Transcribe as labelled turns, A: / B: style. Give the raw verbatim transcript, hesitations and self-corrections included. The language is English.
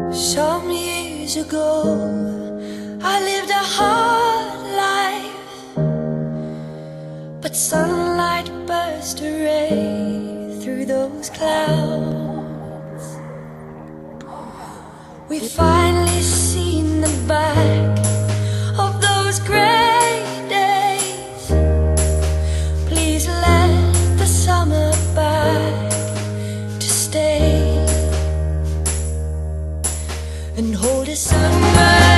A: Some years ago, I lived a hard life, but sunlight burst a ray through those clouds. We finally seen the back of those gray days. Please let the summer back to stay and hold us summer.